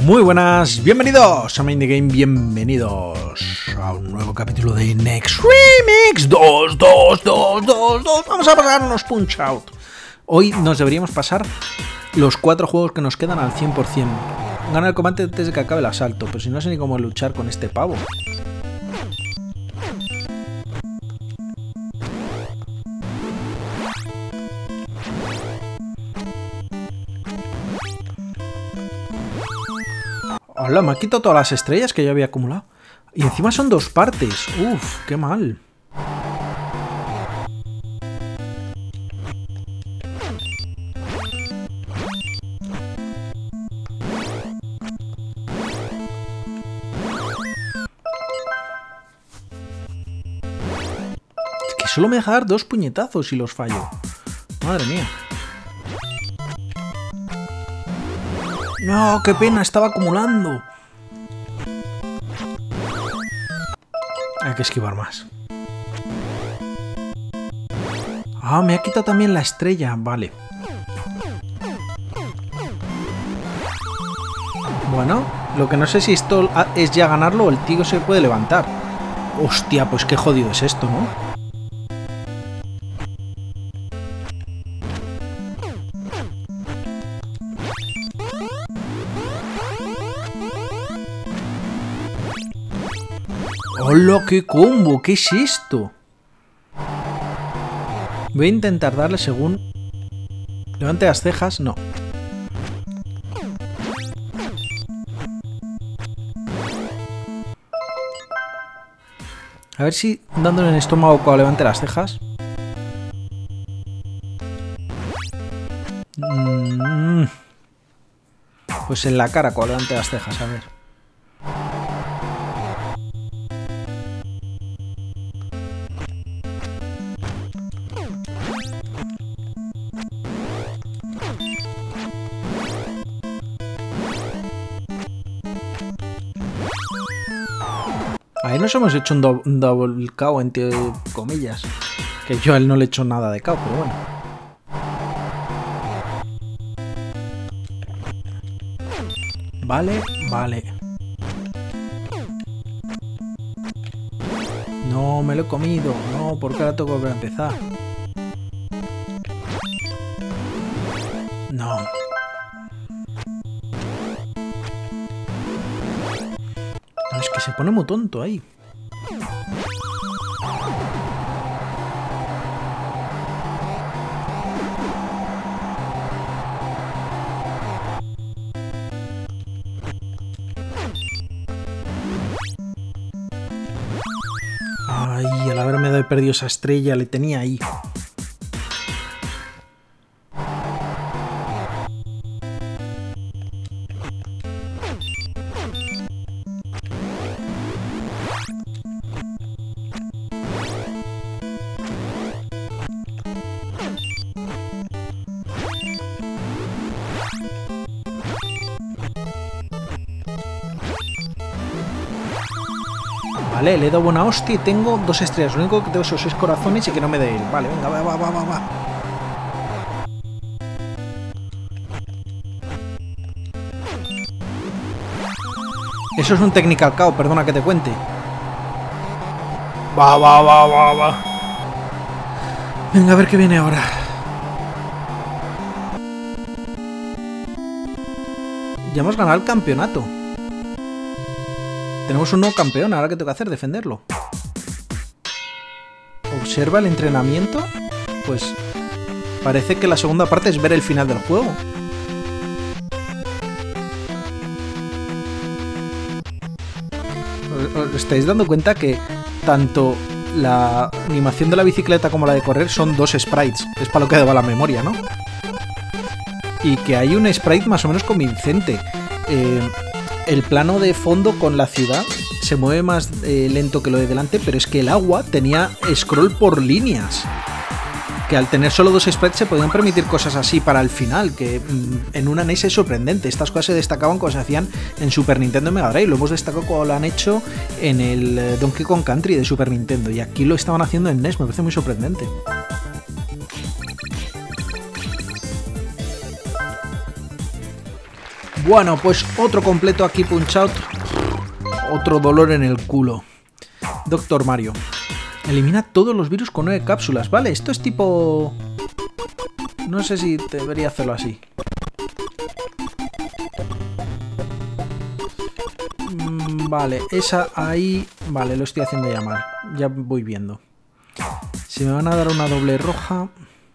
Muy buenas, bienvenidos a Mind the Game, bienvenidos a un nuevo capítulo de Next Remix 2. Vamos a pasarnos Punch Out. Hoy nos deberíamos pasar los 4 juegos que nos quedan al 100%. Gana el combate antes de que acabe el asalto, pero si no sé ni cómo luchar con este pavo. Hola, me ha quitado todas las estrellas que yo había acumulado. Y encima son 2 partes. Uf, qué mal. Es que solo me deja dar 2 puñetazos y los fallo. Madre mía. No, qué pena, estaba acumulando. Hay que esquivar más. Ah, me ha quitado también la estrella, vale. Bueno, lo que no sé si esto es ya ganarlo o el tío se puede levantar. Hostia, pues qué jodido es esto, ¿no? ¡Hola, qué combo! ¿Qué es esto? Voy a intentar darle según... Levante las cejas, no. A ver si dándole en el estómago cuando levante las cejas. Pues en la cara cuando levante las cejas, a ver. Ahí nos hemos hecho un double KO, entre comillas. Que yo a él no le he hecho nada de KO, pero bueno. Vale, vale. No, me lo he comido. No, porque ahora tengo que volver a empezar. No. No, es que se pone muy tonto ahí. Ay, al haberme perdido esa estrella, le tenía ahí. Vale, le he dado buena hostia y tengo 2 estrellas. Lo único que tengo son 6 corazones y que no me dé él. Vale, venga, va. Eso es un technical KO, perdona que te cuente. Va. Venga, a ver qué viene ahora. Ya hemos ganado el campeonato. Tenemos un nuevo campeón, ahora que tengo que hacer, defenderlo. Observa el entrenamiento. Pues parece que la segunda parte es ver el final del juego. ¿Os estáis dando cuenta que tanto la animación de la bicicleta como la de correr son 2 sprites? Es para lo que va la memoria, ¿no? Y que hay un sprite más o menos convincente. El plano de fondo con la ciudad se mueve más lento que lo de delante, pero es que el agua tenía scroll por líneas. Que al tener solo 2 sprites se podían permitir cosas así para el final, que en una NES es sorprendente. Estas cosas se destacaban cuando se hacían en Super Nintendo y Mega Drive. Lo hemos destacado cuando lo han hecho en el Donkey Kong Country de Super Nintendo. Y aquí lo estaban haciendo en NES, me parece muy sorprendente. Bueno, pues otro completo aquí, Punch Out. Otro dolor en el culo. Doctor Mario. Elimina todos los virus con 9 cápsulas. Vale, esto es tipo... No sé si debería hacerlo así. Vale, esa ahí... Vale, lo estoy haciendo ya mal. Ya voy viendo. Si me van a dar una doble roja...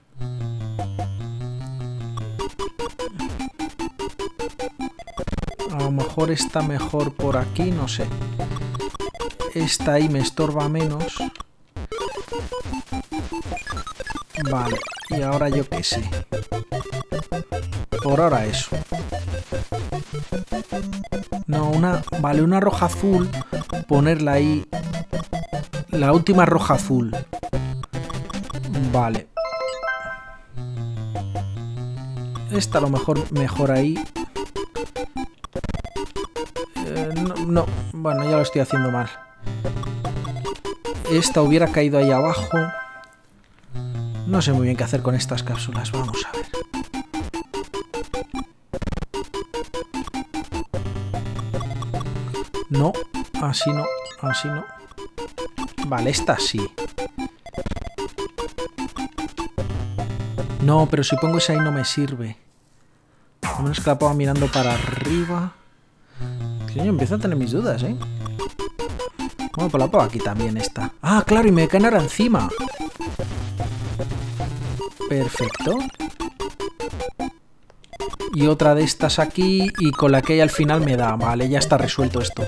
A lo mejor está mejor por aquí, no sé. Esta ahí me estorba menos. Vale, y ahora yo qué sé. Por ahora eso. No, una... Vale, una roja azul. Ponerla ahí. La última roja azul. Vale. Esta a lo mejor ahí. No, bueno, ya lo estoy haciendo mal. Esta hubiera caído ahí abajo. No sé muy bien qué hacer con estas cápsulas. Vamos a ver. No, así no, así no. Vale, esta sí. No, pero si pongo esa ahí no me sirve. A menos que la ponga mirando para arriba. Yo empiezo a tener mis dudas, ¿eh? Bueno, pues la pongo aquí también esta. Ah, claro, y me caen ahora encima. Perfecto. Y otra de estas aquí. Y con la que hay al final me da. Vale, ya está resuelto esto.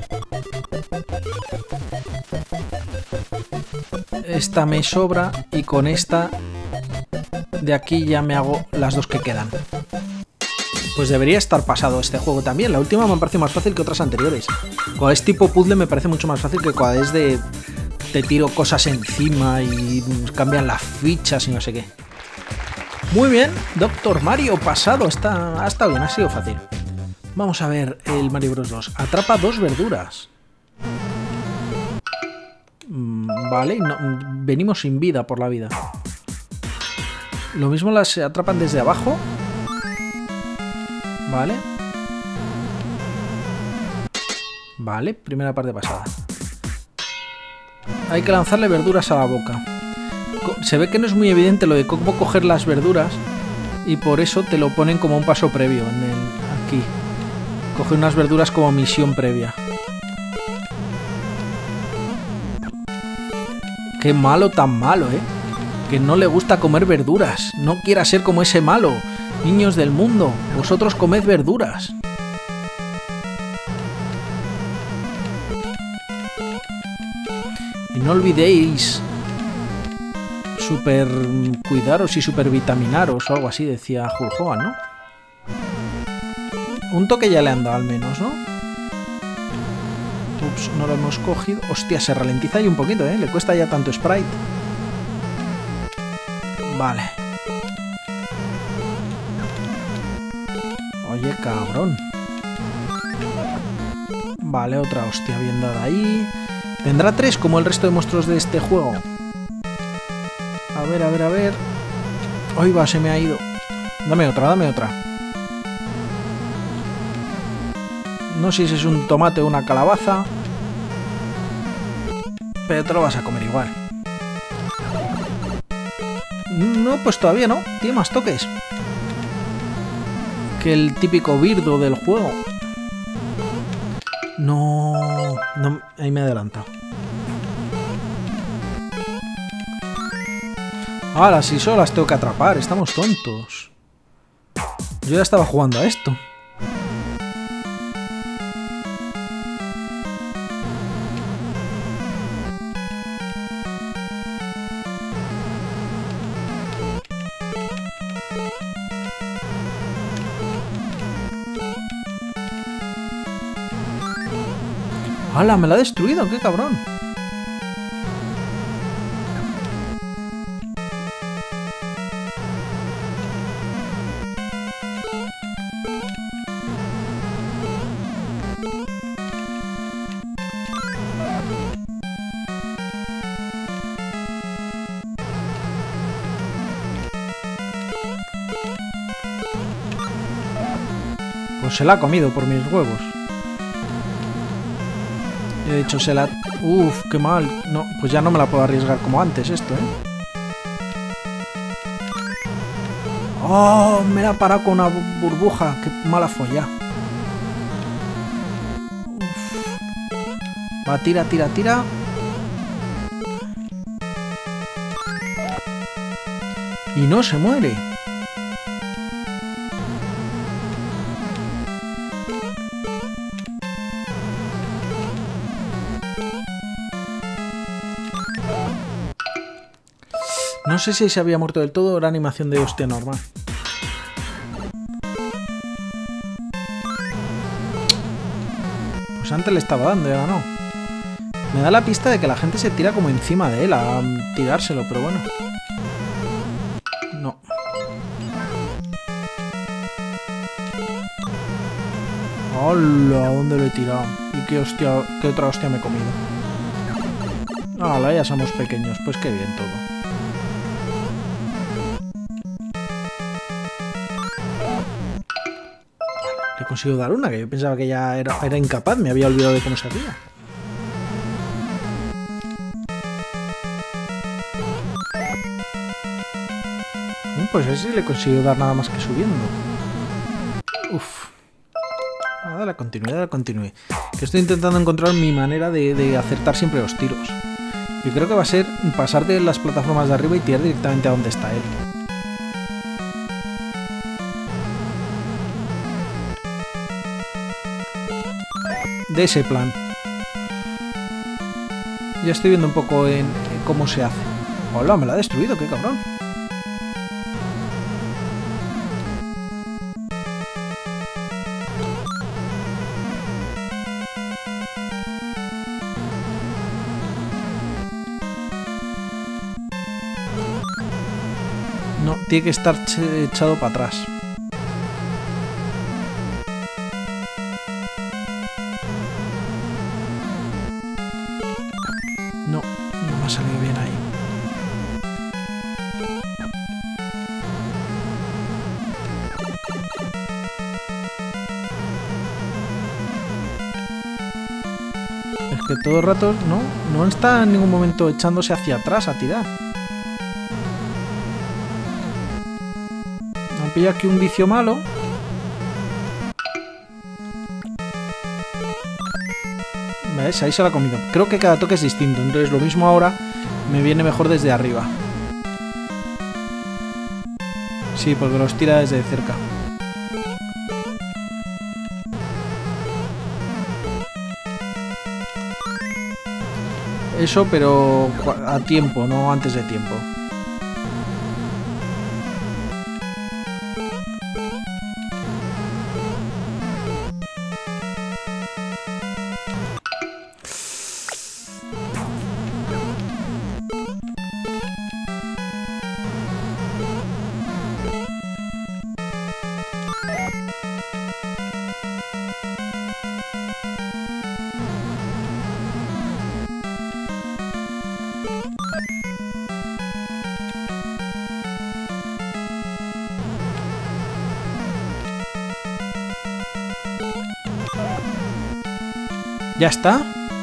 Esta me sobra. Y con esta de aquí ya me hago las dos que quedan. Pues debería estar pasado este juego también. La última me parece más fácil que otras anteriores. Cuando es tipo puzzle me parece mucho más fácil que cuando es de... Te tiro cosas encima y cambian las fichas y no sé qué. Muy bien, Doctor Mario pasado. Ha estado bien, ha sido fácil. Vamos a ver el Mario Bros 2. Atrapa 2 verduras. Vale, no, venimos sin vida por la vida. Lo mismo las atrapan desde abajo. Vale. Vale, primera parte pasada. Hay que lanzarle verduras a la boca. Se ve que no es muy evidente lo de cómo coger las verduras. Y por eso te lo ponen como un paso previo en el, aquí. Coger unas verduras como misión previa. Qué malo tan malo, ¿eh? Que no le gusta comer verduras. No quiera ser como ese malo. Niños del mundo, vosotros comed verduras. Y no olvidéis super cuidaros y supervitaminaros o algo así, decía Hulk Hogan, ¿no? Un toque ya le han dado al menos, ¿no? Ups, no lo hemos cogido. Hostia, se ralentiza ahí un poquito, ¿eh? Le cuesta ya tanto sprite. Vale. Oye, cabrón. Vale, otra hostia bien dada ahí. ¿Tendrá 3 como el resto de monstruos de este juego? A ver, a ver, a ver. Ay, va, se me ha ido. Dame otra, dame otra. No sé si es un tomate o una calabaza. Pero te lo vas a comer igual. No, pues todavía no. Tiene más toques que el típico birdo del juego. No, no, ahí me he adelantado. Ahora sí, solo las tengo que atrapar. Estamos tontos. Yo ya estaba jugando a esto. ¡Hala! Me la ha destruido, qué cabrón. Pues se la ha comido por mis huevos. He dicho se la... Uf, qué mal. No, pues ya no me la puedo arriesgar como antes esto, ¿eh? ¡Oh! Me la ha parado con una burbuja. ¡Qué mala folla! Va, tira, tira, tira. Y no se muere. No sé si se había muerto del todo o era animación de hostia normal. Pues antes le estaba dando y ahora no. Me da la pista de que la gente se tira como encima de él a tirárselo, pero bueno. No. ¡Hola! ¿A dónde lo he tirado? ¿Y qué hostia, qué otra hostia me he comido? ¡Hala! Ya somos pequeños. Pues qué bien todo. Le consigo dar una, que yo pensaba que ya era incapaz. Me había olvidado de cómo se hacía. Pues a ese sí le consigo dar nada más que subiendo. Uf. Dale, continúe. Que estoy intentando encontrar mi manera de acertar siempre los tiros. Yo creo que va a ser pasar de las plataformas de arriba y tirar directamente a donde está él. De ese plan. Ya estoy viendo un poco en cómo se hace. Hola, me la ha destruido, qué cabrón. No, tiene que estar echado para atrás. No, no me ha salido bien ahí. Es que todo el rato no está en ningún momento echándose hacia atrás a tirar. Me pilla aquí un vicio malo. ¿Ves? Ahí se la ha comido. Creo que cada toque es distinto, entonces lo mismo ahora me viene mejor desde arriba. Sí, porque los tira desde cerca. Eso, pero a tiempo, no antes de tiempo. ¿Ya está?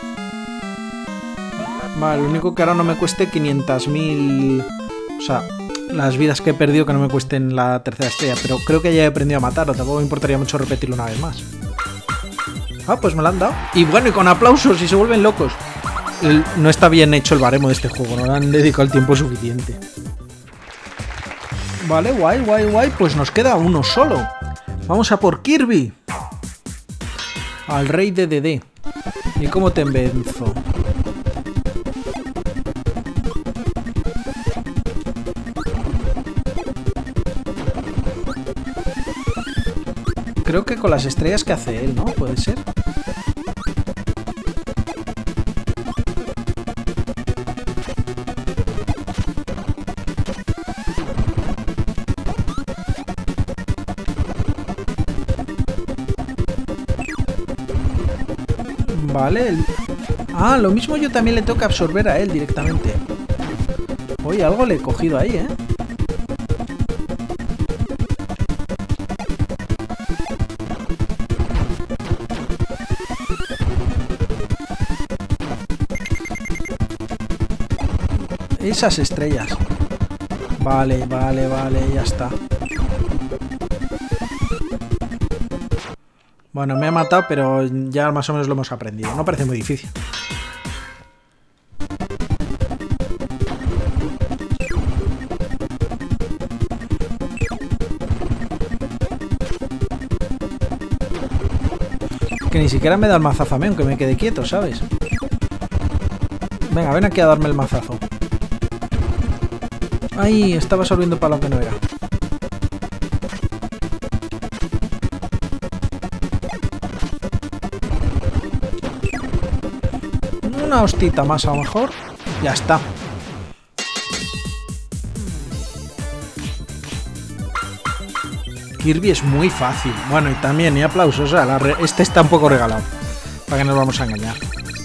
Vale, lo único que ahora no me cueste 500.000... O sea, las vidas que he perdido que no me cuesten la tercera estrella. Pero creo que ya he aprendido a matarlo. Tampoco me importaría mucho repetirlo una vez más. Ah, pues me lo han dado. Y bueno, y con aplausos y se vuelven locos. No está bien hecho el baremo de este juego. No le han dedicado el tiempo suficiente. Vale, guay. Pues nos queda uno solo. Vamos a por Kirby. Al rey de Dedé. ¿Y cómo te envenzo? Creo que con las estrellas que hace él, ¿no? ¿Puede ser? Vale. Ah, lo mismo yo también le tengo que absorber a él directamente. Oye, algo le he cogido ahí, ¿eh? Esas estrellas. Vale, vale, vale, ya está. Bueno, me ha matado, pero ya más o menos lo hemos aprendido. No parece muy difícil. Que ni siquiera me da el mazazo a mí, aunque me quede quieto, ¿sabes? Venga, ven aquí a darme el mazazo. Ay, estaba absorbiendo para lo que no era. Una hostita más a lo mejor. Ya está. Kirby es muy fácil. Bueno, y también, y aplausos. O sea, este está un poco regalado. Para que no nos vamos a engañar.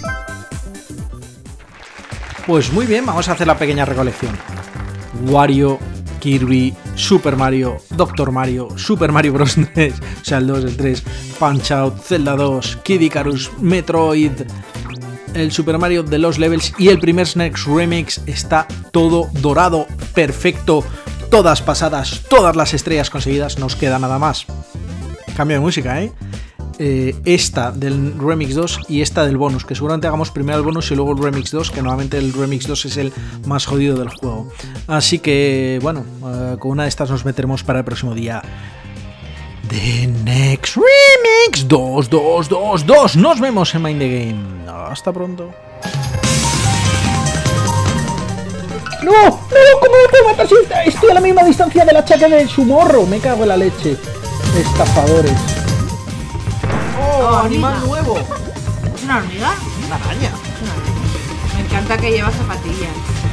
Pues muy bien, vamos a hacer la pequeña recolección. Wario, Kirby, Super Mario, Doctor Mario, Super Mario Bros. 3, o sea, el 2, el 3, Punch-Out, Zelda 2, Kid Icarus, Metroid, el Super Mario de los Levels y el primer SNES Remix. Está todo dorado, perfecto, todas pasadas, todas las estrellas conseguidas, nos queda nada más. Cambio de música, ¿eh? Esta del Remix 2 y esta del bonus, que seguramente hagamos primero el bonus y luego el Remix 2, que normalmente el Remix 2 es el más jodido del juego. Así que, bueno, con una de estas nos meteremos para el próximo día. The Next Remix 2. Nos vemos en Mind the Game. Hasta pronto. ¡No! ¡No! ¿Cómo te matas? Estoy a la misma distancia del hacha que de su morro. Me cago en la leche. Estafadores. ¡Oh, animal nuevo! ¿Es una hormiga? Una araña. Me encanta que lleva zapatillas.